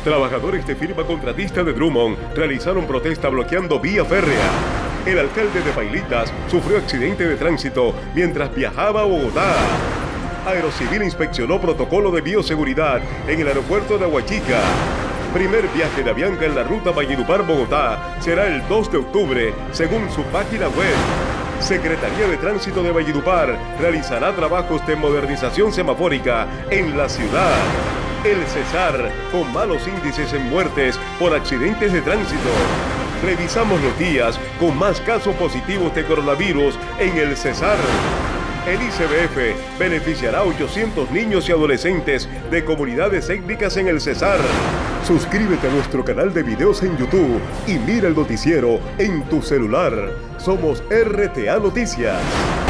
Trabajadores de firma contratista de Drummond realizaron protesta bloqueando vía férrea. El alcalde de Pailitas sufrió accidente de tránsito mientras viajaba a Bogotá. Aerocivil inspeccionó protocolo de bioseguridad en el aeropuerto de Aguachica. Primer viaje de Avianca en la ruta Valledupar-Bogotá será el 2 de octubre, según su página web. Secretaría de Tránsito de Valledupar realizará trabajos de modernización semafórica en la ciudad. El Cesar, con malos índices en muertes por accidentes de tránsito. Revisamos los días con más casos positivos de coronavirus en el Cesar. El ICBF beneficiará a 800 niños y adolescentes de comunidades étnicas en el Cesar. Suscríbete a nuestro canal de videos en YouTube y mira el noticiero en tu celular. Somos RTA Noticias.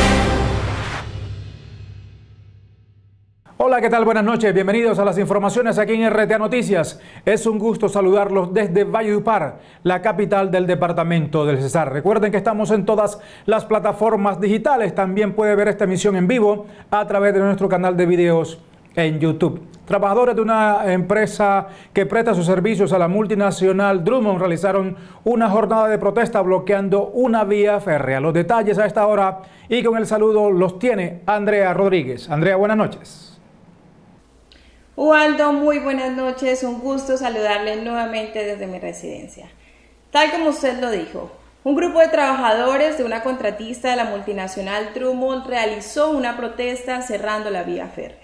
Hola, ¿qué tal? Buenas noches. Bienvenidos a las informaciones aquí en RTA Noticias. Es un gusto saludarlos desde Valledupar, la capital del departamento del Cesar. Recuerden que estamos en todas las plataformas digitales. También puede ver esta emisión en vivo a través de nuestro canal de videos en YouTube. Trabajadores de una empresa que presta sus servicios a la multinacional Drummond realizaron una jornada de protesta bloqueando una vía férrea. Los detalles a esta hora y con el saludo los tiene Andrea Rodríguez. Andrea, buenas noches. Ubaldo, muy buenas noches, un gusto saludarle nuevamente desde mi residencia. Tal como usted lo dijo, un grupo de trabajadores de una contratista de la multinacional Drummond realizó una protesta cerrando la vía férrea.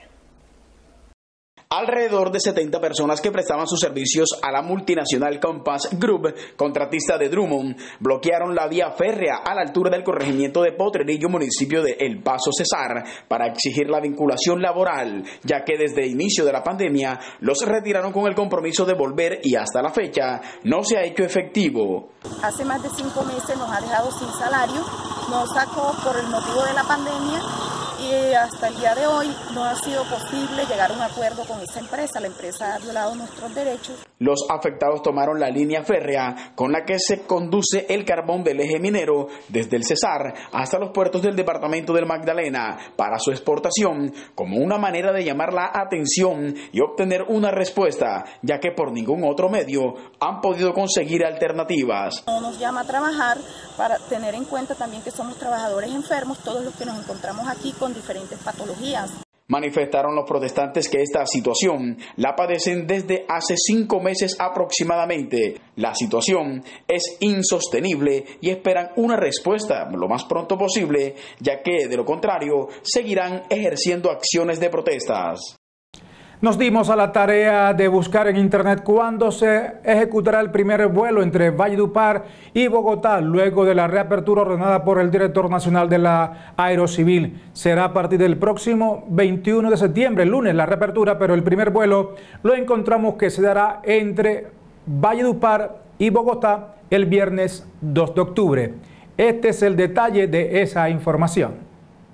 Alrededor de 70 personas que prestaban sus servicios a la multinacional Compass Group, contratista de Drummond, bloquearon la vía férrea a la altura del corregimiento de Potrerillo, municipio de El Paso, Cesar, para exigir la vinculación laboral, ya que desde el inicio de la pandemia los retiraron con el compromiso de volver y hasta la fecha no se ha hecho efectivo. Hace más de 5 meses nos ha dejado sin salario, nos sacó por el motivo de la pandemia y hasta el día de hoy no ha sido posible llegar a un acuerdo con esa empresa. La empresa ha violado nuestros derechos. Los afectados tomaron la línea férrea con la que se conduce el carbón del eje minero desde el Cesar hasta los puertos del departamento del Magdalena para su exportación, como una manera de llamar la atención y obtener una respuesta, ya que por ningún otro medio han podido conseguir alternativas. No nos llama a trabajar para tener en cuenta también que somos trabajadores enfermos, todos los que nos encontramos aquí con diferentes patologías. Manifestaron los protestantes que esta situación la padecen desde hace 5 meses aproximadamente. La situación es insostenible y esperan una respuesta lo más pronto posible, ya que de lo contrario seguirán ejerciendo acciones de protestas. Nos dimos a la tarea de buscar en internet cuándo se ejecutará el primer vuelo entre Valledupar y Bogotá luego de la reapertura ordenada por el director nacional de la Aerocivil. Será a partir del próximo 21 de septiembre, el lunes, la reapertura, pero el primer vuelo lo encontramos que se dará entre Valledupar y Bogotá el viernes 2 de octubre. Este es el detalle de esa información.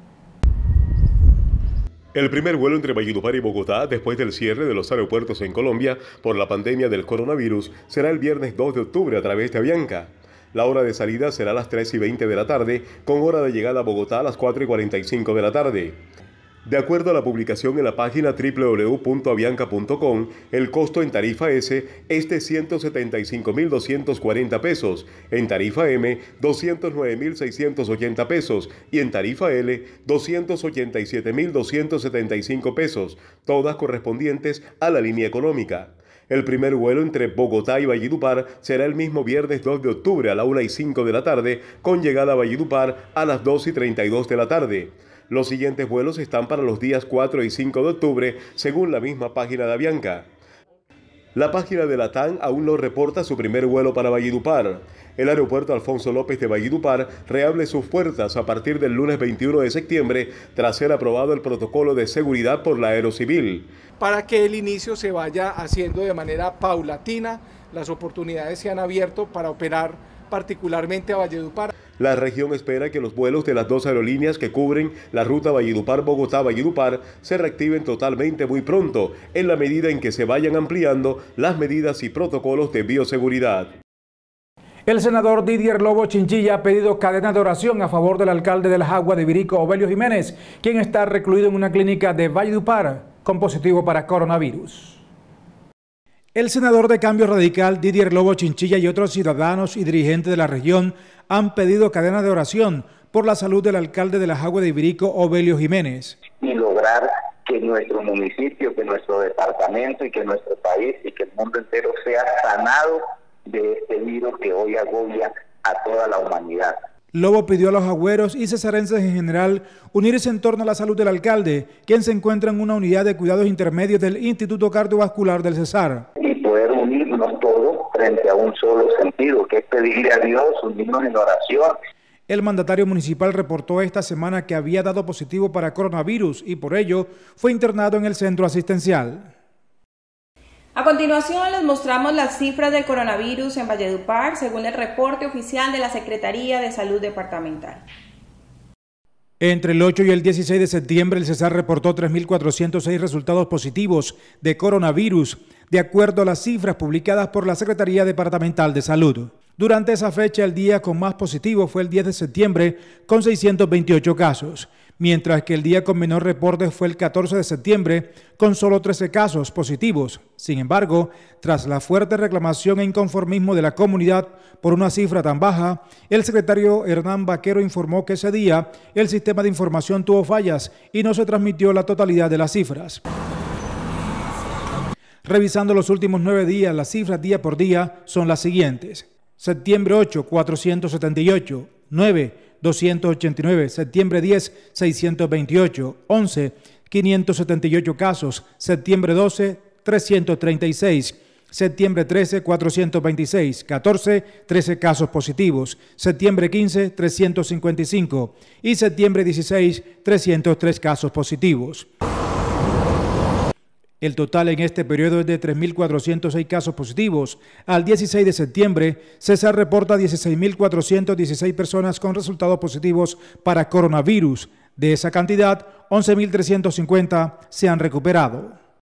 El primer vuelo entre Valledupar y Bogotá, después del cierre de los aeropuertos en Colombia por la pandemia del coronavirus, será el viernes 2 de octubre a través de Avianca. La hora de salida será a las 3:20 de la tarde, con hora de llegada a Bogotá a las 4:45 de la tarde. De acuerdo a la publicación en la página www.avianca.com, el costo en tarifa S es de 175.240 pesos, en tarifa M 209.680 pesos y en tarifa L 287.275 pesos, todas correspondientes a la línea económica. El primer vuelo entre Bogotá y Valledupar será el mismo viernes 2 de octubre a la 1:05 de la tarde, con llegada a Valledupar a las 2:32 de la tarde. Los siguientes vuelos están para los días 4 y 5 de octubre, según la misma página de Avianca. La página de Latam aún no reporta su primer vuelo para Valledupar. El aeropuerto Alfonso López de Valledupar reabre sus puertas a partir del lunes 21 de septiembre, tras ser aprobado el protocolo de seguridad por la Aerocivil. Para que el inicio se vaya haciendo de manera paulatina, las oportunidades se han abierto para operar particularmente a Valledupar. La región espera que los vuelos de las dos aerolíneas que cubren la ruta Valledupar-Bogotá-Valledupar se reactiven totalmente muy pronto, en la medida en que se vayan ampliando las medidas y protocolos de bioseguridad. El senador Didier Lobo Chinchilla ha pedido cadena de oración a favor del alcalde de La Jagua de Ibirico, Obelio Jiménez, quien está recluido en una clínica de Valledupar con positivo para coronavirus. El senador de Cambio Radical, Didier Lobo Chinchilla, y otros ciudadanos y dirigentes de la región han pedido cadena de oración por la salud del alcalde de La Jagua de Ibirico, Ovelio Jiménez. Y lograr que nuestro municipio, que nuestro departamento y que nuestro país y que el mundo entero sea sanado de este virus que hoy agobia a toda la humanidad. Lobo pidió a los jagüeros y cesarenses en general unirse en torno a la salud del alcalde, quien se encuentra en una unidad de cuidados intermedios del Instituto Cardiovascular del Cesar. Y poder unirnos todos frente a un solo sentido, que es pedirle a Dios, unirnos en oración. El mandatario municipal reportó esta semana que había dado positivo para coronavirus y por ello fue internado en el centro asistencial. A continuación les mostramos las cifras del coronavirus en Valledupar según el reporte oficial de la Secretaría de Salud Departamental. Entre el 8 y el 16 de septiembre, el Cesar reportó 3.406 resultados positivos de coronavirus, de acuerdo a las cifras publicadas por la Secretaría Departamental de Salud. Durante esa fecha, el día con más positivos fue el 10 de septiembre, con 628 casos, mientras que el día con menor reporte fue el 14 de septiembre, con solo 13 casos positivos. Sin embargo, tras la fuerte reclamación e inconformismo de la comunidad por una cifra tan baja, el secretario Hernán Vaquero informó que ese día el sistema de información tuvo fallas y no se transmitió la totalidad de las cifras. Revisando los últimos 9 días, las cifras día por día son las siguientes. Septiembre 8, 478, 9, 289, septiembre 10, 628, 11, 578 casos, septiembre 12, 336, septiembre 13, 426, 14, 13 casos positivos, septiembre 15, 355 y septiembre 16, 303 casos positivos. El total en este periodo es de 3.406 casos positivos. Al 16 de septiembre, Cesar reporta 16.416 personas con resultados positivos para coronavirus. De esa cantidad, 11.350 se han recuperado.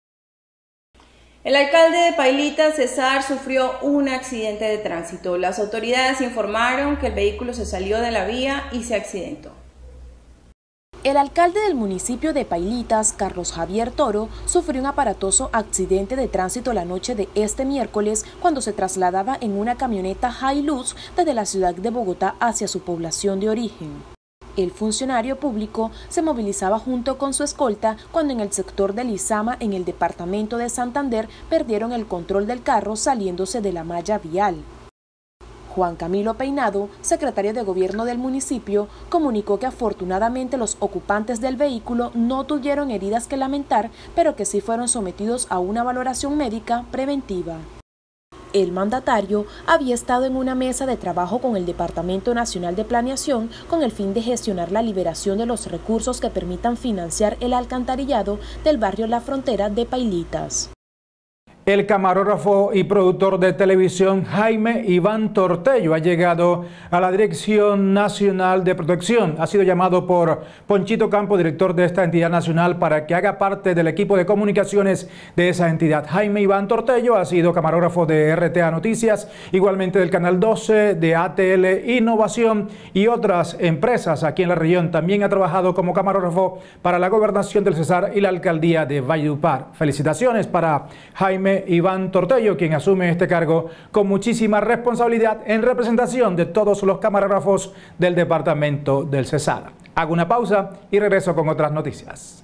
El alcalde de Pailitas, Cesar, sufrió un accidente de tránsito. Las autoridades informaron que el vehículo se salió de la vía y se accidentó. El alcalde del municipio de Pailitas, Carlos Javier Toro, sufrió un aparatoso accidente de tránsito la noche de este miércoles cuando se trasladaba en una camioneta Hilux desde la ciudad de Bogotá hacia su población de origen. El funcionario público se movilizaba junto con su escolta cuando en el sector de Lizama, en el departamento de Santander, perdieron el control del carro saliéndose de la malla vial. Juan Camilo Peinado, secretario de Gobierno del municipio, comunicó que afortunadamente los ocupantes del vehículo no tuvieron heridas que lamentar, pero que sí fueron sometidos a una valoración médica preventiva. El mandatario había estado en una mesa de trabajo con el Departamento Nacional de Planeación con el fin de gestionar la liberación de los recursos que permitan financiar el alcantarillado del barrio La Frontera de Pailitas. El camarógrafo y productor de televisión Jaime Iván Tortello ha llegado a la Dirección Nacional de Protección. Ha sido llamado por Ponchito Campo, director de esta entidad nacional, para que haga parte del equipo de comunicaciones de esa entidad. Jaime Iván Tortello ha sido camarógrafo de RTA Noticias, igualmente del Canal 12, de ATL Innovación y otras empresas aquí en la región. También ha trabajado como camarógrafo para la Gobernación del Cesar y la Alcaldía de Valledupar. Felicitaciones para Jaime Iván Tortello, quien asume este cargo con muchísima responsabilidad en representación de todos los camarógrafos del departamento del Cesar. Hago una pausa y regreso con otras noticias.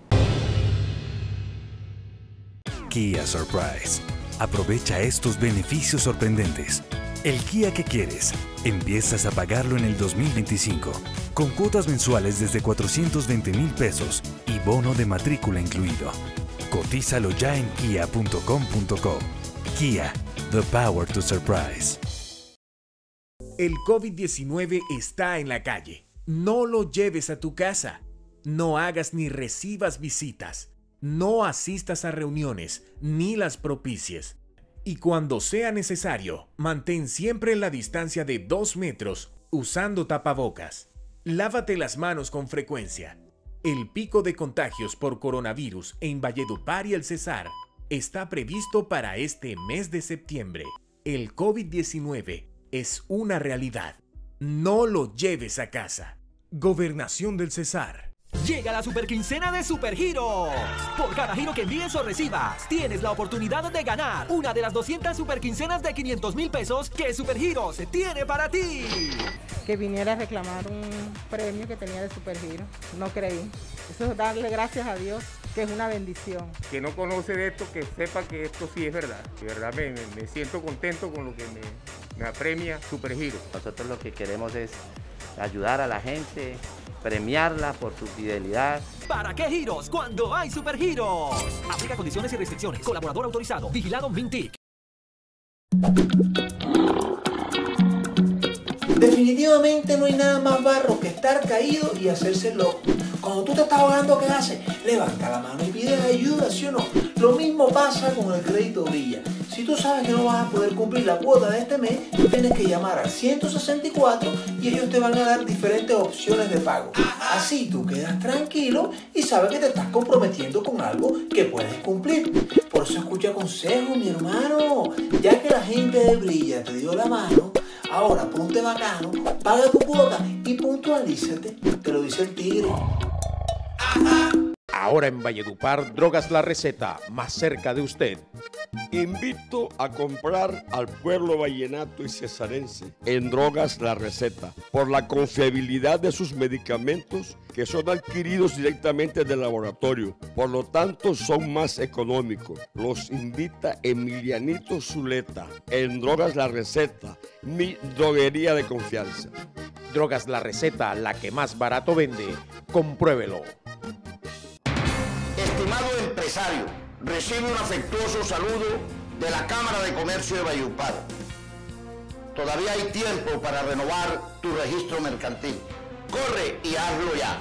Kia Surprise. Aprovecha estos beneficios sorprendentes. El Kia que quieres, empiezas a pagarlo en el 2025, con cuotas mensuales desde 420,000 pesos y bono de matrícula incluido. Cotízalo ya en kia.com.co. Kia, the power to surprise. El COVID-19 está en la calle. No lo lleves a tu casa. No hagas ni recibas visitas. No asistas a reuniones ni las propicies. Y cuando sea necesario, mantén siempre la distancia de 2 metros usando tapabocas. Lávate las manos con frecuencia. El pico de contagios por coronavirus en Valledupar y el Cesar está previsto para este mes de septiembre. El COVID-19 es una realidad. No lo lleves a casa. Gobernación del Cesar. Llega la superquincena de Supergiros. Por cada giro que envíes o recibas, tienes la oportunidad de ganar una de las 200 superquincenas de 500,000 pesos que Supergiros tiene para ti. Que viniera a reclamar un premio que tenía de Supergiros. No creí. Eso es darle gracias a Dios, que es una bendición. Que no conoce de esto, que sepa que esto sí es verdad. De verdad me siento contento con lo que me apremia Supergiros. Nosotros lo que queremos es ayudar a la gente, premiarla por su fidelidad. ¿Para qué giros cuando hay Supergiros? Aplica condiciones y restricciones. Colaborador autorizado. Vigilado Mintic. Definitivamente no hay nada más barro que estar caído y hacerse loco. Cuando tú te estás ahogando, ¿qué haces? Levanta la mano y pides ayuda, ¿sí o no? Lo mismo pasa con el crédito Brilla. Si tú sabes que no vas a poder cumplir la cuota de este mes, tú tienes que llamar al 164 y ellos te van a dar diferentes opciones de pago. Así tú quedas tranquilo y sabes que te estás comprometiendo con algo que puedes cumplir. Por eso escucha consejos, mi hermano. Ya que la gente de Brilla te dio la mano, ahora ponte bacano, paga tu cuota y puntualízate. Te lo dice el tigre. Ahora en Valledupar, Drogas La Receta, más cerca de usted. Invito a comprar al pueblo vallenato y cesarense en Drogas La Receta por la confiabilidad de sus medicamentos que son adquiridos directamente del laboratorio. Por lo tanto, son más económicos. Los invita Emilianito Zuleta en Drogas La Receta, mi droguería de confianza. Drogas La Receta, la que más barato vende. Compruébelo. Estimado empresario, recibe un afectuoso saludo de la Cámara de Comercio de Valledupar. Todavía hay tiempo para renovar tu registro mercantil. Corre y hazlo ya.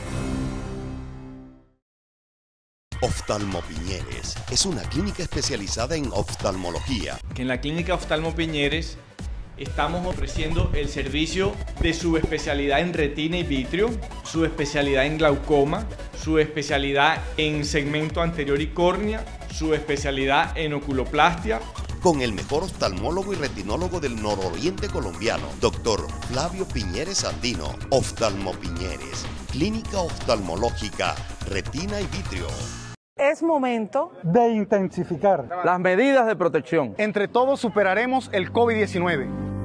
Oftalmo Piñeres es una clínica especializada en oftalmología. En la clínica Oftalmo Piñeres estamos ofreciendo el servicio de subespecialidad en retina y vitrio, subespecialidad en glaucoma, subespecialidad en segmento anterior y córnea, subespecialidad en oculoplastia. Con el mejor oftalmólogo y retinólogo del nororiente colombiano, doctor Flavio Piñeres Andino. Oftalmo Piñeres, clínica oftalmológica, retina y vitrio. Es momento de intensificar las medidas de protección. Entre todos superaremos el COVID-19.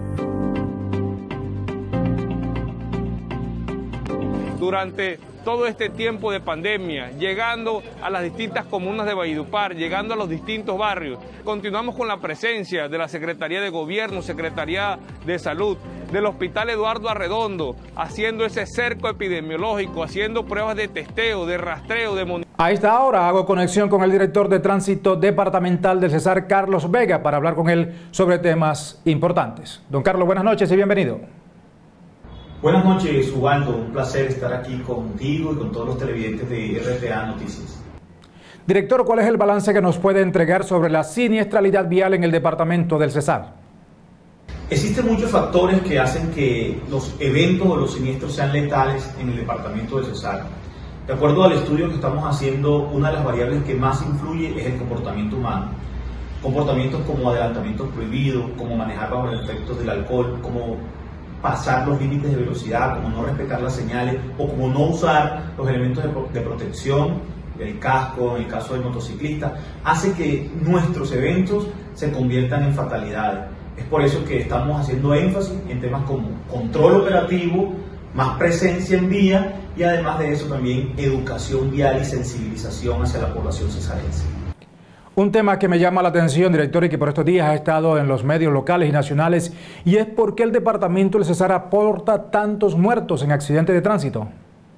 Durante todo este tiempo de pandemia, llegando a las distintas comunas de Valledupar, llegando a los distintos barrios, continuamos con la presencia de la Secretaría de Gobierno, Secretaría de Salud, del Hospital Eduardo Arredondo, haciendo ese cerco epidemiológico, haciendo pruebas de testeo, de rastreo, de monitoreo. A esta hora hago conexión con el director de Tránsito Departamental del Cesar, Carlos Vega, para hablar con él sobre temas importantes. Don Carlos, buenas noches y bienvenido. Buenas noches, Ubaldo. Un placer estar aquí contigo y con todos los televidentes de RTA Noticias. Director, ¿cuál es el balance que nos puede entregar sobre la siniestralidad vial en el departamento del Cesar? Existen muchos factores que hacen que los eventos o los siniestros sean letales en el departamento del Cesar. De acuerdo al estudio que estamos haciendo, una de las variables que más influye es el comportamiento humano. Comportamientos como adelantamientos prohibidos, como manejar bajo los efectos del alcohol, como pasar los límites de velocidad, como no respetar las señales o como no usar los elementos de protección, el casco en el caso del motociclista, hace que nuestros eventos se conviertan en fatalidades. Es por eso que estamos haciendo énfasis en temas como control operativo, más presencia en vía y además de eso también educación vial y sensibilización hacia la población cesarense. Un tema que me llama la atención, director, y que por estos días ha estado en los medios locales y nacionales, y es por qué el departamento del Cesar aporta tantos muertos en accidentes de tránsito.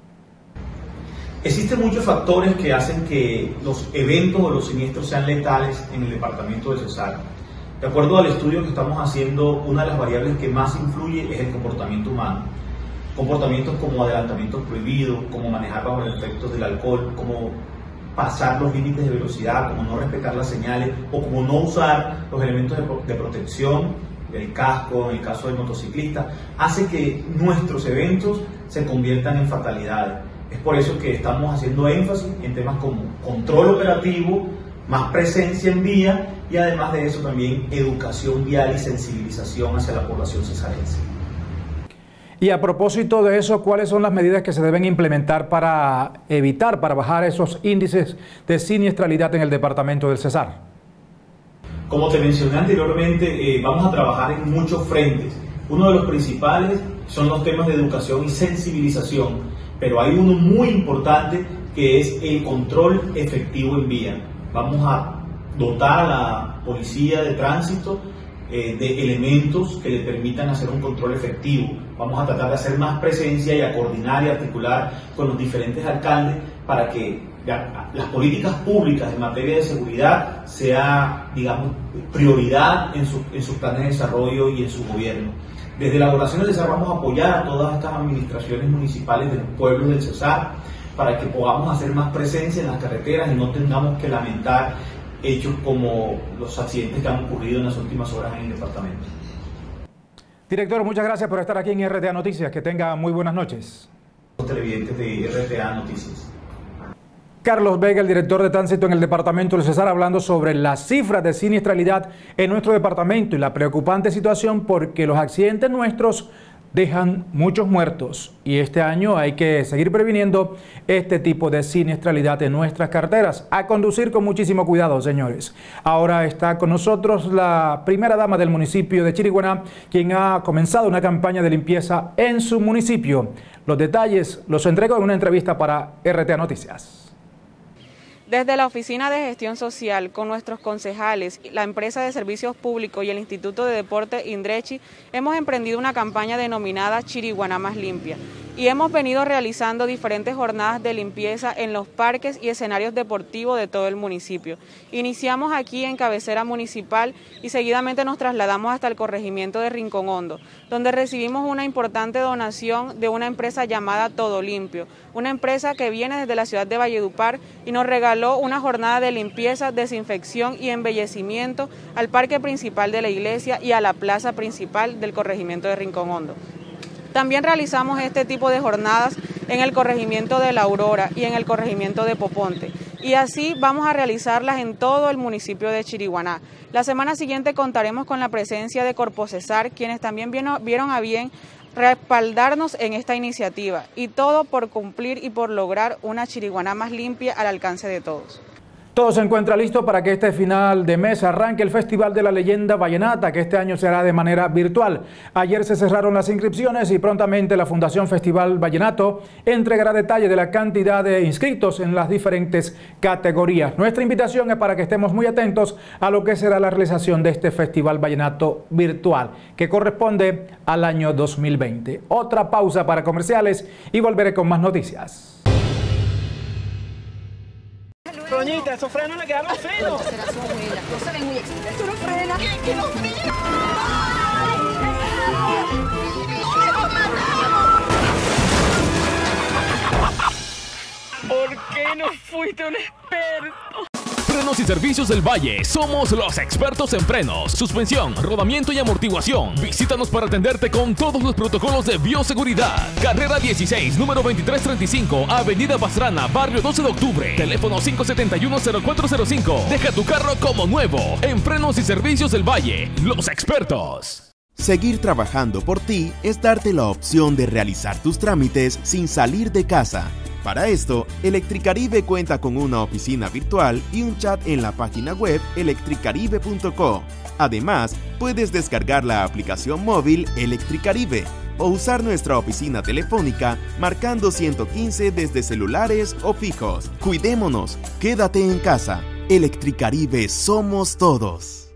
Existen muchos factores que hacen que los eventos o los siniestros sean letales en el departamento del Cesar. De acuerdo al estudio que estamos haciendo, una de las variables que más influye es el comportamiento humano. Comportamientos como adelantamientos prohibidos, como manejar bajo los efectos del alcohol, como pasar los límites de velocidad, como no respetar las señales o como no usar los elementos de protección, el casco en el caso del motociclista, hace que nuestros eventos se conviertan en fatalidades. Es por eso que estamos haciendo énfasis en temas como control operativo, más presencia en vía y además de eso también educación vial y sensibilización hacia la población cesarense. Y a propósito de eso, ¿cuáles son las medidas que se deben implementar para bajar esos índices de siniestralidad en el departamento del Cesar? Como te mencioné anteriormente, vamos a trabajar en muchos frentes. Uno de los principales son los temas de educación y sensibilización, pero hay uno muy importante que es el control efectivo en vía. Vamos a dotar a la policía de tránsito de elementos que le permitan hacer un control efectivo. Vamos a tratar de hacer más presencia y a coordinar y articular con los diferentes alcaldes para que las políticas públicas en materia de seguridad sea, digamos, prioridad en sus planes de desarrollo y en su gobierno. Desde la Gobernación del Cesar vamos a apoyar a todas estas administraciones municipales de los pueblos del Cesar para que podamos hacer más presencia en las carreteras y no tengamos que lamentar hechos como los accidentes que han ocurrido en las últimas horas en el departamento. Director, muchas gracias por estar aquí en RTA Noticias. Que tenga muy buenas noches. Los televidentes de RTA Noticias. Carlos Vega, el director de tránsito en el departamento del Cesar, hablando sobre las cifras de siniestralidad en nuestro departamento y la preocupante situación porque los accidentes nuestros dejan muchos muertos y este año hay que seguir previniendo este tipo de siniestralidad en nuestras carreteras. A conducir con muchísimo cuidado, señores. Ahora está con nosotros la primera dama del municipio de Chiriguaná, quien ha comenzado una campaña de limpieza en su municipio. Los detalles los entrego en una entrevista para RTA Noticias. Desde la Oficina de Gestión Social, con nuestros concejales, la empresa de servicios públicos y el Instituto de Deporte Indrechi, hemos emprendido una campaña denominada Chiriguaná Más Limpia y hemos venido realizando diferentes jornadas de limpieza en los parques y escenarios deportivos de todo el municipio. Iniciamos aquí en cabecera municipal y seguidamente nos trasladamos hasta el corregimiento de Rincón Hondo, donde recibimos una importante donación de una empresa llamada Todo Limpio, una empresa que viene desde la ciudad de Valledupar y nos regaló una jornada de limpieza, desinfección y embellecimiento al parque principal de la iglesia y a la plaza principal del corregimiento de Rincón Hondo. También realizamos este tipo de jornadas en el corregimiento de La Aurora y en el corregimiento de Poponte. Y así vamos a realizarlas en todo el municipio de Chiriguaná. La semana siguiente contaremos con la presencia de Corpo Cesar, quienes también vieron a bien respaldarnos en esta iniciativa. Y todo por cumplir y por lograr una Chiriguaná más limpia al alcance de todos. Todo se encuentra listo para que este final de mes arranque el Festival de la Leyenda Vallenata, que este año será de manera virtual. Ayer se cerraron las inscripciones y prontamente la Fundación Festival Vallenato entregará detalles de la cantidad de inscritos en las diferentes categorías. Nuestra invitación es para que estemos muy atentos a lo que será la realización de este Festival Vallenato virtual, que corresponde al año 2020. Otra pausa para comerciales y volveré con más noticias. Doñita, esos frenos le quedaron finos. Será su abuela. No se ven muy excelentes. Esto no frena. ¿Qué no frena? ¿Por qué no fuiste un experto? Frenos y Servicios del Valle. Somos los expertos en frenos, suspensión, rodamiento y amortiguación. Visítanos para atenderte con todos los protocolos de bioseguridad. Carrera 16, número 2335, Avenida Pastrana, Barrio 12 de Octubre. Teléfono 571-0405. Deja tu carro como nuevo. En Frenos y Servicios del Valle, los expertos. Seguir trabajando por ti es darte la opción de realizar tus trámites sin salir de casa. Para esto, Electricaribe cuenta con una oficina virtual y un chat en la página web electricaribe.co. Además, puedes descargar la aplicación móvil Electricaribe o usar nuestra oficina telefónica marcando 115 desde celulares o fijos. Cuidémonos, quédate en casa. Electricaribe somos todos.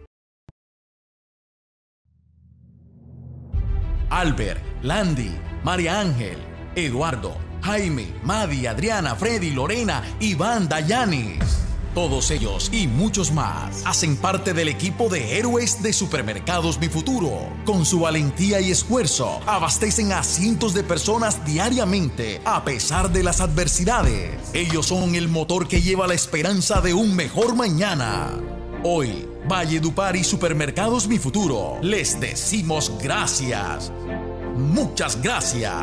Albert, Landy, María Ángel, Eduardo, Jaime, Madi, Adriana, Freddy, Lorena, Iván, Dayanis. Todos ellos y muchos más hacen parte del equipo de héroes de Supermercados Mi Futuro. Con su valentía y esfuerzo, abastecen a cientos de personas diariamente a pesar de las adversidades. Ellos son el motor que lleva la esperanza de un mejor mañana. Hoy, Valledupar y Supermercados Mi Futuro les decimos gracias. Muchas gracias.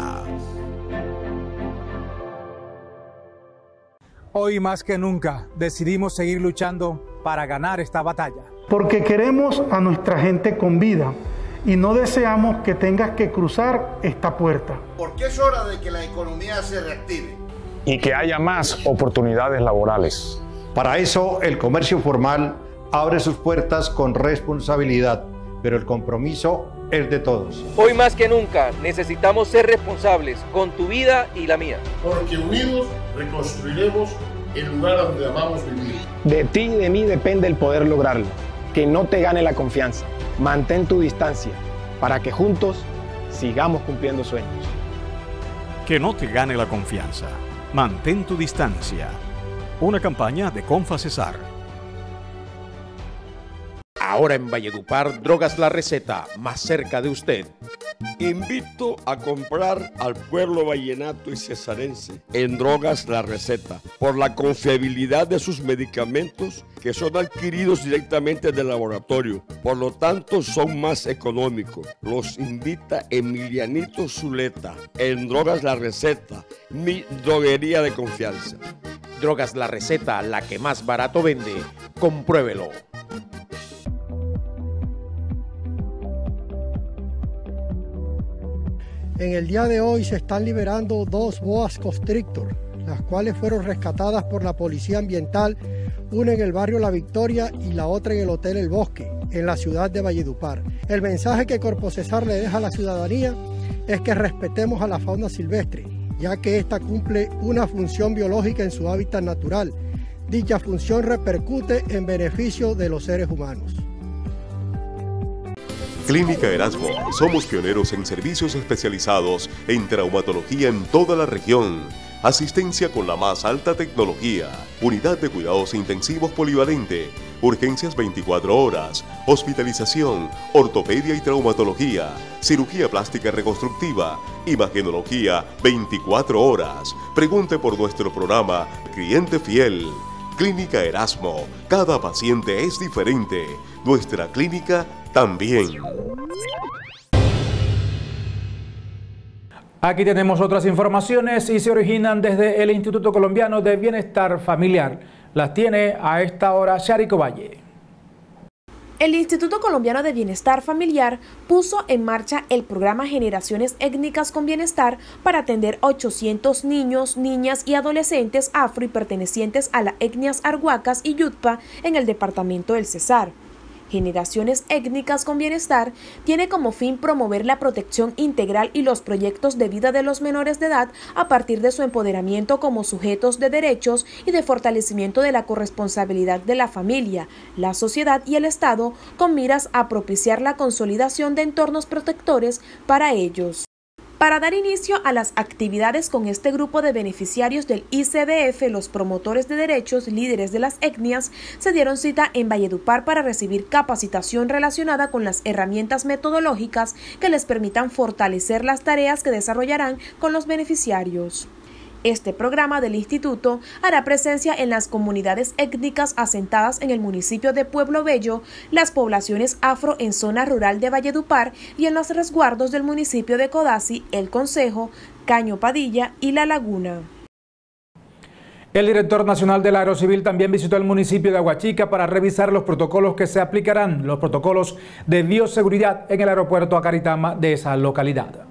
Hoy más que nunca decidimos seguir luchando para ganar esta batalla. Porque queremos a nuestra gente con vida y no deseamos que tengas que cruzar esta puerta. Porque es hora de que la economía se reactive. Y que haya más oportunidades laborales. Para eso, el comercio formal abre sus puertas con responsabilidad, pero el compromiso es de todos. Hoy más que nunca necesitamos ser responsables con tu vida y la mía. Porque unidos reconstruiremos el lugar donde amamos vivir. De ti y de mí depende el poder lograrlo. Que no te gane la confianza. Mantén tu distancia para que juntos sigamos cumpliendo sueños. Que no te gane la confianza. Mantén tu distancia. Una campaña de Confacesar. Ahora en Valledupar, Drogas La Receta, más cerca de usted. Invito a comprar al pueblo vallenato y cesarense en Drogas La Receta por la confiabilidad de sus medicamentos que son adquiridos directamente del laboratorio, por lo tanto son más económicos. Los invita Emilianito Zuleta en Drogas La Receta, mi droguería de confianza. Drogas La Receta, la que más barato vende. Compruébelo. En el día de hoy se están liberando 2 boas constrictor, las cuales fueron rescatadas por la Policía Ambiental, una en el barrio La Victoria y la otra en el Hotel El Bosque, en la ciudad de Valledupar. El mensaje que Corpocesar le deja a la ciudadanía es que respetemos a la fauna silvestre, ya que ésta cumple una función biológica en su hábitat natural. Dicha función repercute en beneficio de los seres humanos. Clínica Erasmo. Somos pioneros en servicios especializados en traumatología en toda la región. Asistencia con la más alta tecnología. Unidad de cuidados intensivos polivalente. Urgencias 24 horas. Hospitalización. Ortopedia y traumatología. Cirugía plástica reconstructiva. Imagenología 24 horas. Pregunte por nuestro programa Cliente Fiel. Clínica Erasmo. Cada paciente es diferente. Nuestra clínica también. Aquí tenemos otras informaciones y se originan desde el Instituto Colombiano de Bienestar Familiar. Las tiene a esta hora Sharico Valle. El Instituto Colombiano de Bienestar Familiar puso en marcha el programa Generaciones Étnicas con Bienestar para atender 800 niños, niñas y adolescentes afro y pertenecientes a las etnias arhuacas y yutpa en el departamento del Cesar. Generaciones Étnicas con Bienestar tiene como fin promover la protección integral y los proyectos de vida de los menores de edad a partir de su empoderamiento como sujetos de derechos y de fortalecimiento de la corresponsabilidad de la familia, la sociedad y el Estado con miras a propiciar la consolidación de entornos protectores para ellos. Para dar inicio a las actividades con este grupo de beneficiarios del ICBF, los promotores de derechos, líderes de las etnias, se dieron cita en Valledupar para recibir capacitación relacionada con las herramientas metodológicas que les permitan fortalecer las tareas que desarrollarán con los beneficiarios. Este programa del instituto hará presencia en las comunidades étnicas asentadas en el municipio de Pueblo Bello, las poblaciones afro en zona rural de Valledupar y en los resguardos del municipio de Codazzi, El Concejo, Caño Padilla y La Laguna. El director nacional del Aerocivil también visitó el municipio de Aguachica para revisar los protocolos que se aplicarán, los protocolos de bioseguridad en el aeropuerto Acaritama de esa localidad.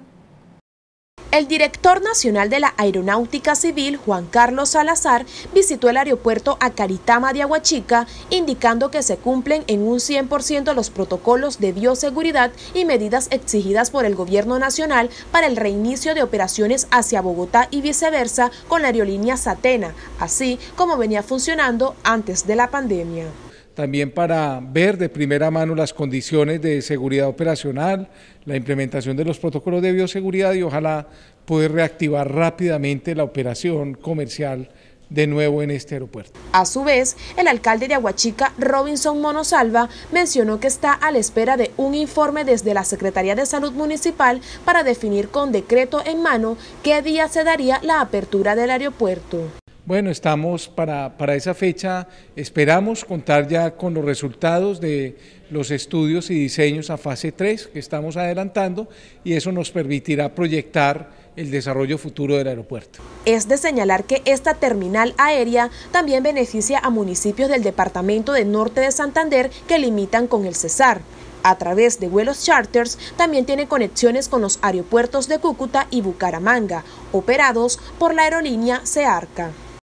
El director nacional de la Aeronáutica Civil, Juan Carlos Salazar, visitó el aeropuerto Acaritama de Aguachica, indicando que se cumplen en un 100% los protocolos de bioseguridad y medidas exigidas por el gobierno nacional para el reinicio de operaciones hacia Bogotá y viceversa con la aerolínea Satena, así como venía funcionando antes de la pandemia. También para ver de primera mano las condiciones de seguridad operacional, la implementación de los protocolos de bioseguridad y ojalá poder reactivar rápidamente la operación comercial de nuevo en este aeropuerto. A su vez, el alcalde de Aguachica, Robinson Monosalva, mencionó que está a la espera de un informe desde la Secretaría de Salud Municipal para definir con decreto en mano qué día se daría la apertura del aeropuerto. Bueno, estamos para esa fecha, esperamos contar ya con los resultados de los estudios y diseños a fase 3 que estamos adelantando y eso nos permitirá proyectar el desarrollo futuro del aeropuerto. Es de señalar que esta terminal aérea también beneficia a municipios del departamento de Norte de Santander que limitan con el Cesar. A través de vuelos charters, también tiene conexiones con los aeropuertos de Cúcuta y Bucaramanga, operados por la aerolínea Searca.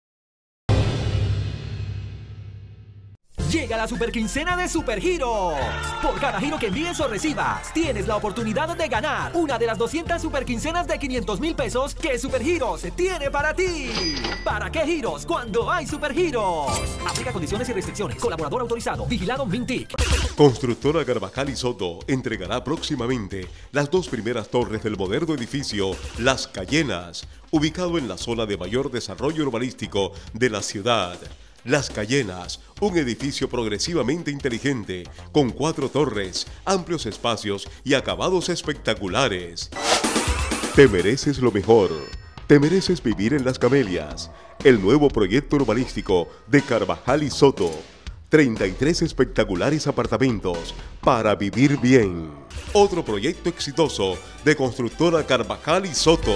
Llega la superquincena de Supergiros. Por cada giro que envíes o recibas, tienes la oportunidad de ganar una de las 200 superquincenas de 500.000 pesos que Supergiros tiene para ti. ¿Para qué giros cuando hay Supergiros? Aplica condiciones y restricciones. Colaborador autorizado. Vigilado Mintic. Constructora Carvajal y Soto entregará próximamente las 2 primeras torres del moderno edificio Las Cayenas, ubicado en la zona de mayor desarrollo urbanístico de la ciudad. Las Cayenas, un edificio progresivamente inteligente, con 4 torres, amplios espacios y acabados espectaculares. Te mereces lo mejor. Te mereces vivir en Las Camelias, el nuevo proyecto urbanístico de Carvajal y Soto. 33 espectaculares apartamentos para vivir bien. Otro proyecto exitoso de Constructora Carvajal y Soto.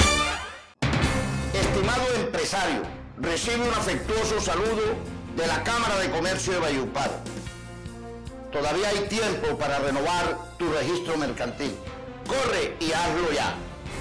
Estimado empresario, recibe un afectuoso saludo de la Cámara de Comercio de Valledupar. Todavía hay tiempo para renovar tu registro mercantil. Corre y hazlo ya.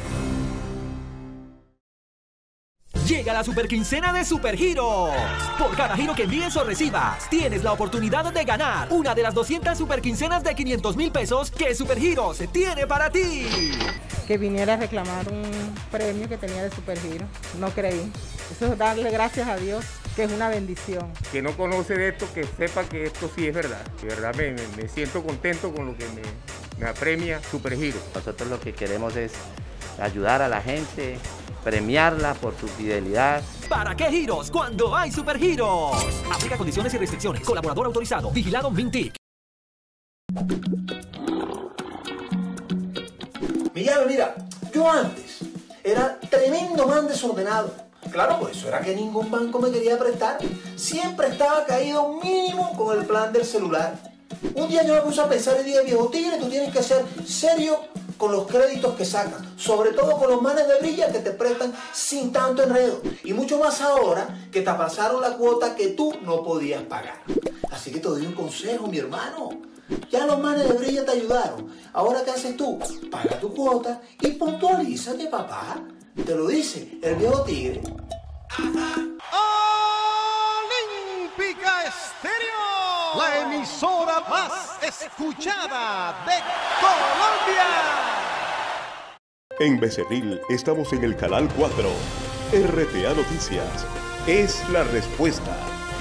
Llega la superquincena de Supergiros. Por cada giro que envíes o recibas, tienes la oportunidad de ganar una de las 200 superquincenas de 500.000 pesos que Supergiros tiene para ti. Que viniera a reclamar un premio que tenía de Supergiros. No creí. Eso es darle gracias a Dios, que es una bendición. Que no conoce de esto, que sepa que esto sí es verdad. De verdad me siento contento con lo que me apremia Supergiros. Nosotros lo que queremos es ayudar a la gente, premiarla por su fidelidad. ¿Para qué giros cuando hay Supergiros? Aplica condiciones y restricciones. Colaborador autorizado. Vigilado Mintic. Mira, yo antes era tremendo man desordenado. Claro, por eso era que ningún banco me quería prestar. Siempre estaba caído mínimo con el plan del celular. Un día yo me puse a pensar y dije, viejo tigre, tú tienes que ser serio con los créditos que sacas, sobre todo con los manes de brilla que te prestan sin tanto enredo, y mucho más ahora que te pasaron la cuota que tú no podías pagar. Así que te doy un consejo, mi hermano. Ya los manes de brilla te ayudaron. Ahora, ¿qué haces tú? Paga tu cuota y puntualízate, papá. Te lo dice el viejo tigre. Olímpica Estéreo, la emisora más escuchada de Colombia. En Becerril estamos en el canal 4. RTA Noticias es la respuesta.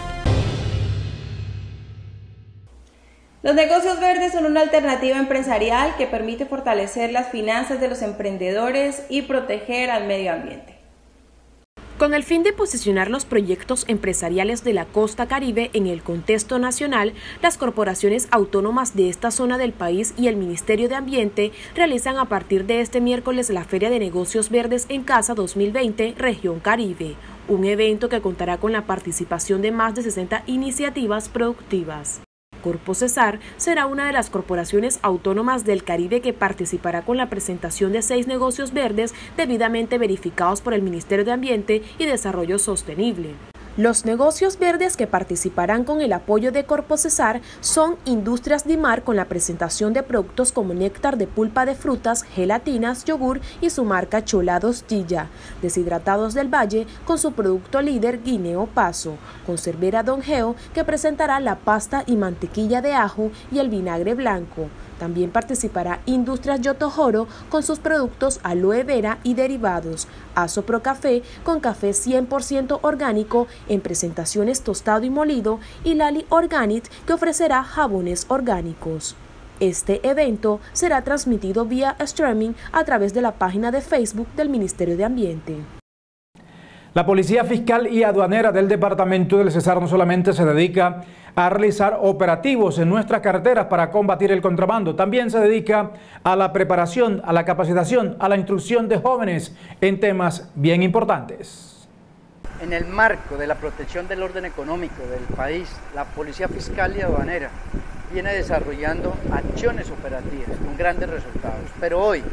Los negocios verdes son una alternativa empresarial que permite fortalecer las finanzas de los emprendedores y proteger al medio ambiente. Con el fin de posicionar los proyectos empresariales de la costa caribe en el contexto nacional, las corporaciones autónomas de esta zona del país y el Ministerio de Ambiente realizan a partir de este miércoles la Feria de Negocios Verdes en Casa 2020 Región Caribe, un evento que contará con la participación de más de 60 iniciativas productivas. Corpocesar será una de las corporaciones autónomas del Caribe que participará con la presentación de 6 negocios verdes debidamente verificados por el Ministerio de Ambiente y Desarrollo Sostenible. Los negocios verdes que participarán con el apoyo de Corpocesar son Industrias Dimar con la presentación de productos como néctar de pulpa de frutas, gelatinas, yogur y su marca Cholados Gilla, Deshidratados del Valle con su producto líder Guineo Paso, Conservera Don Geo que presentará la pasta y mantequilla de ajo y el vinagre blanco. También participará Industrias Yotojoro con sus productos aloe vera y derivados, Asopro Café con café 100% orgánico en presentaciones tostado y molido y Lali Organic que ofrecerá jabones orgánicos. Este evento será transmitido vía streaming a través de la página de Facebook del Ministerio de Ambiente. La Policía Fiscal y Aduanera del Departamento del Cesar no solamente se dedica a realizar operativos en nuestras carreteras para combatir el contrabando, también se dedica a la preparación, a la capacitación, a la instrucción de jóvenes en temas bien importantes. En el marco de la protección del orden económico del país, la Policía Fiscal y Aduanera viene desarrollando acciones operativas con grandes resultados, pero hoy,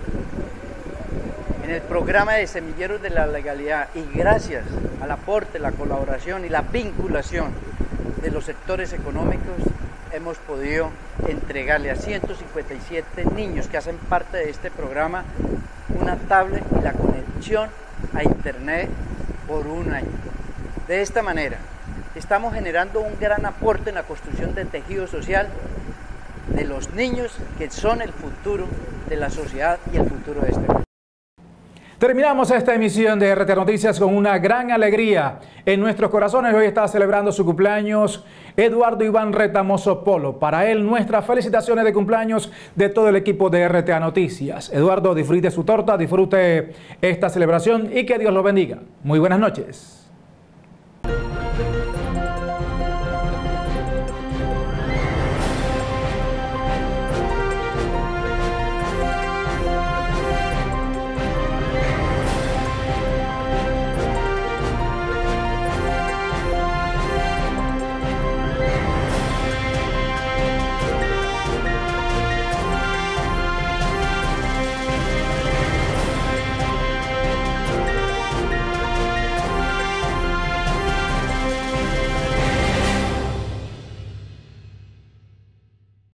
en el programa de Semilleros de la Legalidad y gracias al aporte, la colaboración y la vinculación de los sectores económicos, hemos podido entregarle a 157 niños que hacen parte de este programa una tablet y la conexión a Internet por un año. De esta manera, estamos generando un gran aporte en la construcción del tejido social de los niños que son el futuro de la sociedad y el futuro de este país. Terminamos esta emisión de RT Noticias con una gran alegría en nuestros corazones. Hoy está celebrando su cumpleaños Eduardo Iván Retamoso Polo. Para él, nuestras felicitaciones de cumpleaños de todo el equipo de RTA Noticias. Eduardo, disfrute su torta, disfrute esta celebración y que Dios lo bendiga. Muy buenas noches.